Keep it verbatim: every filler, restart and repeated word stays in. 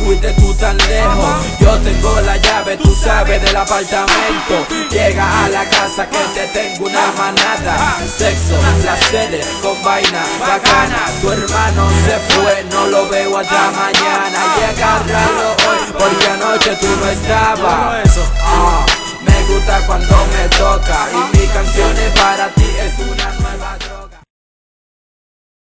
fuiste tú tan lejos. Yo tengo la llave, tú sabes, del apartamento. Llega a la casa que te tengo una manada. Sexo, placeres, con vaina bacana. Tu hermano se fue, no lo veo hasta mañana. Y agárralo hoy, porque anoche tú no estabas. Ah, me gusta cuando me toca, y mis canciones para ti es